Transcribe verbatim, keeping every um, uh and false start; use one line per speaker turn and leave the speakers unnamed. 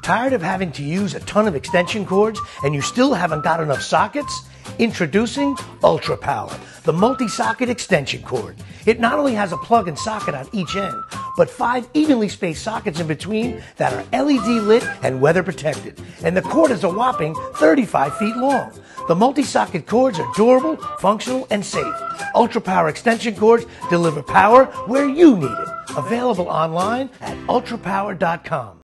Tired of having to use a ton of extension cords and you still haven't got enough sockets? Introducing UltraPWR, the multi-socket extension cord. It not only has a plug and socket on each end, but five evenly spaced sockets in between that are L E D lit and weather protected. And the cord is a whopping thirty-five feet long. The multi-socket cords are durable, functional, and safe. UltraPWR extension cords deliver power where you need it. Available online at ultra power dot com.